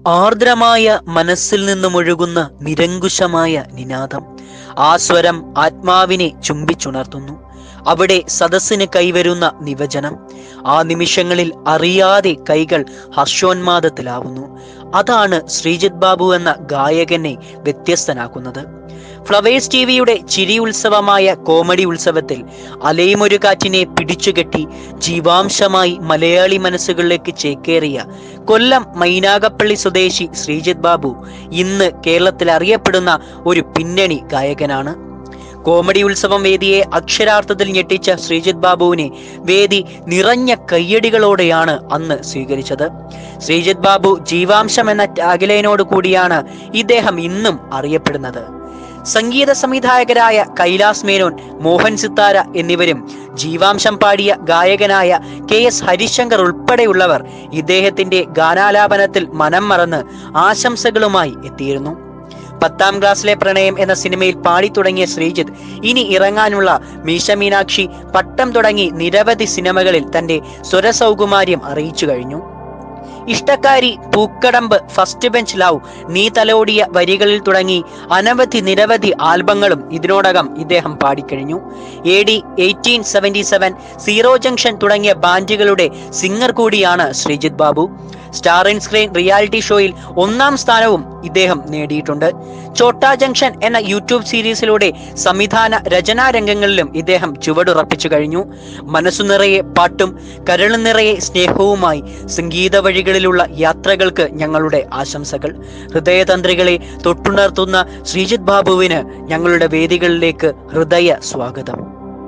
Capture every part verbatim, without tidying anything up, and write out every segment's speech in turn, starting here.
ആർദ്രമായ മനസ്സിൽ നിന്നുമൊഴുകുന്ന നിരങ്കുശമായ നിനാദം. ആ സ്വരം ആത്മാവിനെ ചുംബിച്ചുണർത്തുന്നു. അവിടെ സദസ്സിന് കൈവരുന്ന നിവചനം. ആ നിമിഷങ്ങളിൽ അറിയാതെ കൈകൾ ഹർഷോന്മാദത്തിലാവുന്നു. അതാണ് ശ്രീജിത്ത് ബാബു എന്ന ഗായകനെ വ്യത്യസ്തനാക്കുന്നത്. ഫ്ലവേഴ്സ് ടി വിയുടെ ചിരി ഉത്സവമായ കോമഡി ഉത്സവത്തിൽ അലയുമൊരു കാറ്റിനെ പിടിച്ചുകെട്ടി ജീവാംശമായി മലയാളി മനസ്സുകളിലേക്ക് ചേക്കേറിയ കൊല്ലം മൈനാഗപ്പള്ളി സ്വദേശി ശ്രീജിത്ത് ബാബു ഇന്ന് കേരളത്തിൽ അറിയപ്പെടുന്ന ഒരു പിന്നണി ഗായകനാണ്. കോമഡി ഉത്സവം വേദിയെ അക്ഷരാർത്ഥത്തിൽ ഞെട്ടിച്ച ശ്രീജിത്ത് ബാബുവിനെ വേദി നിറഞ്ഞ കയ്യടികളോടെയാണ് അന്ന് സ്വീകരിച്ചത്. ശ്രീജിത്ത് ബാബു ജീവാംശം എന്ന ടാഗ്ലൈനോട് കൂടിയാണ് ഇദ്ദേഹം ഇന്നും അറിയപ്പെടുന്നത്. സംഗീത സംവിധായകരായ കൈലാസ് മേനോൻ, മോഹൻ സിത്താര എന്നിവരും ജീവാംശം പാടിയ ഗായകനായ കെ എസ് ഹരിശങ്കർ ഉൾപ്പെടെയുള്ളവർ ഇദ്ദേഹത്തിന്റെ ഗാനാലാപനത്തിൽ മനം മറന്ന് ആശംസകളുമായി എത്തിയിരുന്നു. പത്താം ക്ലാസ്സിലെ പ്രണയം എന്ന സിനിമയിൽ പാടി തുടങ്ങിയ ശ്രീജിത്ത് ഇനി ഇറങ്ങാനുള്ള മീശ മീനാക്ഷി, പട്ടം തുടങ്ങി നിരവധി സിനിമകളിൽ തന്റെ സ്വരസൗകുമാര്യം അറിയിച്ചു കഴിഞ്ഞു. Ishtakkari, Pookkadambu, first bench love, നീ തലോടിയ വരികളിൽ തുടങ്ങി അനവധി നിരവധി ആൽബങ്ങളും ഇതിനോടകം ഇദ്ദേഹം പാടിക്കഴിഞ്ഞു. A D eighteen seventy seven, zero junction തുടങ്ങിയ ബാൻഡുകളുടെ സിംഗർ കൂടിയാണ് Sreejith Babu. Star in screen reality ഷോയിൽ ഒന്നാം സ്ഥാനവും ഇദ്ദേഹം നേടിയിട്ടുണ്ട്. ചോട്ടാ ജംഗ്ഷൻ എന്ന യൂട്യൂബ് സീരീസിലൂടെ സംവിധാന രചനാ രംഗങ്ങളിലും ഇദ്ദേഹം ചുവടുറപ്പിച്ചു കഴിഞ്ഞു. മനസ്സു നിറയെ പാട്ടും കരളു നിറയെ സ്നേഹവുമായി സംഗീത വഴികളിലുള്ള യാത്രകൾക്ക് ഞങ്ങളുടെ ആശംസകൾ. ഹൃദയതന്ത്രികളെ തൊട്ടുണർത്തുന്ന ശ്രീജിത്ത് ബാബുവിന് ഞങ്ങളുടെ വേദികളിലേക്ക് ഹൃദയ സ്വാഗതം.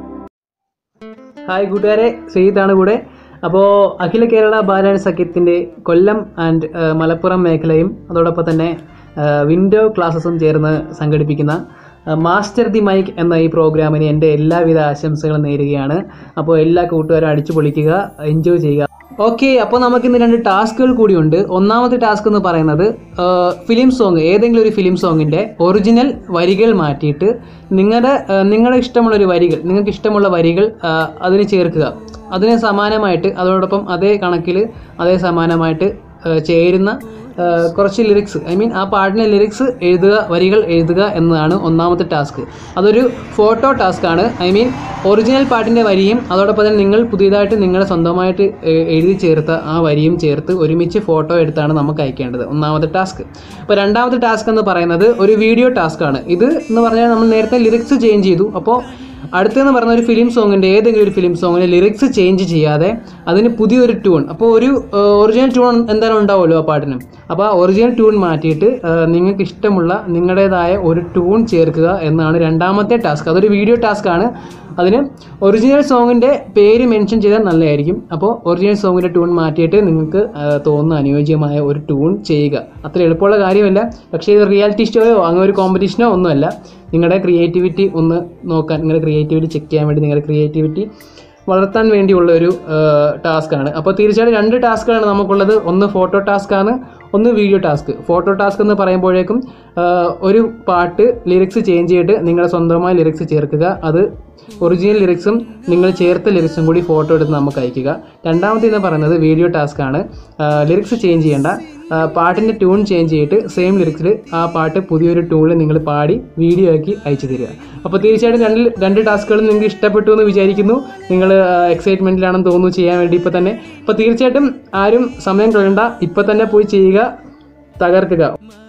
ഹായ് കൂട്ടുകാരെ, ശ്രീജിത്താണ് കൂടെ. അപ്പോൾ അഖില കേരള ബാലൻ സഖ്യത്തിൻ്റെ കൊല്ലം ആൻഡ് മലപ്പുറം മേഖലയും അതോടൊപ്പം തന്നെ വിൻഡോ ക്ലാസ്സസും ചേർന്ന് സംഘടിപ്പിക്കുന്ന മാസ്റ്റർ ദി മൈക്ക് എന്ന ഈ പ്രോഗ്രാമിന് എൻ്റെ എല്ലാവിധ ആശംസകളും നേരുകയാണ്. അപ്പോൾ എല്ലാ കൂട്ടുകാരും അടിച്ചു പൊളിക്കുക, എൻജോയ് ചെയ്യുക. ഓക്കെ, അപ്പോൾ നമുക്കിന്ന് രണ്ട് ടാസ്കുകൾ കൂടിയുണ്ട്. ഒന്നാമത്തെ ടാസ്ക് എന്ന് പറയുന്നത് ഫിലിം സോങ്, ഏതെങ്കിലും ഒരു ഫിലിം സോങ്ങിൻ്റെ ഒറിജിനൽ വരികൾ മാറ്റിയിട്ട് നിങ്ങളുടെ നിങ്ങളുടെ ഇഷ്ടമുള്ളൊരു വരികൾ നിങ്ങൾക്ക് ഇഷ്ടമുള്ള വരികൾ അതിന് ചേർക്കുക. അതിന് സമാനമായിട്ട് അതോടൊപ്പം അതേ കണക്കിൽ അതേ സമാനമായിട്ട് ചേരുന്ന കുറച്ച് ലിറിക്സ്, ഐ മീൻ ആ പാട്ടിൻ്റെ ലിറിക്സ് എഴുതുക, വരികൾ എഴുതുക എന്നതാണ് ഒന്നാമത്തെ ടാസ്ക്. അതൊരു ഫോട്ടോ ടാസ്ക്കാണ്. ഐ മീൻ ഒറിജിനൽ പാട്ടിൻ്റെ വരിയും അതോടൊപ്പം തന്നെ നിങ്ങൾ പുതിയതായിട്ട് നിങ്ങളുടെ സ്വന്തമായിട്ട് എഴുതി ചേർത്ത ആ വരിയും ചേർത്ത് ഒരുമിച്ച് ഫോട്ടോ എടുത്താണ് നമുക്ക് അയക്കേണ്ടത്, ഒന്നാമത്തെ ടാസ്ക്. അപ്പോൾ രണ്ടാമത്തെ ടാസ്ക് എന്ന് പറയുന്നത് ഒരു വീഡിയോ ടാസ്ക്കാണ്. ഇത് എന്ന് പറഞ്ഞാൽ നമ്മൾ നേരത്തെ ലിറിക്സ് ചേഞ്ച് ചെയ്തു. അപ്പോൾ അടുത്തെന്ന് പറഞ്ഞ ഒരു ഫിലിം സോങ്ങിൻ്റെ ഏതെങ്കിലും ഒരു ഫിലിം സോങ്ങിൻ്റെ ലിറിക്സ് ചേഞ്ച് ചെയ്യാതെ അതിന് പുതിയൊരു ട്യൂൺ, അപ്പോൾ ഒരു ഒറിജിനൽ ട്യൂൺ എന്തായാലും ഉണ്ടാവുമല്ലോ ആ പാട്ടിന്, അപ്പോൾ ആ ഒറിജിനൽ ട്യൂൺ മാറ്റിയിട്ട് നിങ്ങൾക്ക് ഇഷ്ടമുള്ള നിങ്ങളുടേതായ ഒരു ട്യൂൺ ചേർക്കുക എന്നാണ് രണ്ടാമത്തെ ടാസ്ക്. അതൊരു വീഡിയോ ടാസ്ക്കാണ്. അതിന് ഒറിജിനൽ സോങ്ങിൻ്റെ പേര് മെൻഷൻ ചെയ്താൽ നല്ലതായിരിക്കും. അപ്പോൾ ഒറിജിനൽ സോങ്ങിൻ്റെ ട്യൂൺ മാറ്റിയിട്ട് നിങ്ങൾക്ക് തോന്നുന്ന അനുയോജ്യമായ ഒരു ട്യൂൺ ചെയ്യുക. അത്ര എളുപ്പമുള്ള കാര്യമല്ല, പക്ഷേ ഇത് റിയാലിറ്റി ഷോയോ അങ്ങനെ ഒരു കോമ്പറ്റീഷനോ ഒന്നുമല്ല. നിങ്ങളുടെ ക്രിയേറ്റിവിറ്റി ഒന്ന് നോക്കാൻ, നിങ്ങളുടെ ക്രിയേറ്റിവിറ്റി ചെക്ക് ചെയ്യാൻ വേണ്ടി, നിങ്ങളുടെ ക്രിയേറ്റിവിറ്റി വളർത്താൻ വേണ്ടിയുള്ള ഒരു ടാസ്ക്കാണ്. അപ്പോൾ തീർച്ചയായിട്ടും രണ്ട് ടാസ്ക്കാണ് നമുക്കുള്ളത്. ഒന്ന് ഫോട്ടോ ടാസ്ക്കാണ്, ഒന്ന് വീഡിയോ ടാസ്ക്. ഫോട്ടോ ടാസ്ക് എന്ന് പറയുമ്പോഴേക്കും ഒരു പാട്ട് ലിറിക്സ് ചേഞ്ച് ചെയ്തിട്ട് നിങ്ങളുടെ സ്വന്തമായ ലിറിക്സ് ചേർക്കുക. അത് ഒറിജിനൽ ലിറിക്സും നിങ്ങൾ ചേർത്ത ലിറിക്സും കൂടി ഫോട്ടോ എടുത്ത് നമുക്ക് അയക്കുക. രണ്ടാമത്തെ എന്ന് പറയുന്നത് വീഡിയോ ടാസ്ക്കാണ്. ലിറിക്സ് ചേഞ്ച് ചെയ്യേണ്ട, പാട്ടിൻ്റെ ട്യൂൺ ചേഞ്ച് ചെയ്തിട്ട് സെയിം ലിറിക്സിൽ ആ പാട്ട് പുതിയൊരു ട്യൂണിൽ നിങ്ങൾ പാടി വീഡിയോ ആക്കി അയച്ചു തരിക. അപ്പോൾ തീർച്ചയായിട്ടും രണ്ട് രണ്ട് ടാസ്കുകളും നിങ്ങൾക്ക് ഇഷ്ടപ്പെട്ടു എന്ന് വിചാരിക്കുന്നു. നിങ്ങൾ എക്സൈറ്റ്മെൻറ്റിലാണെന്ന് തോന്നുന്നു ചെയ്യാൻ വേണ്ടി ഇപ്പോൾ തന്നെ. അപ്പോൾ തീർച്ചയായിട്ടും ആരും സമയം കളയണ്ട, ഇപ്പോൾ തന്നെ പോയി ചെയ്യുക, തകർക്കുക.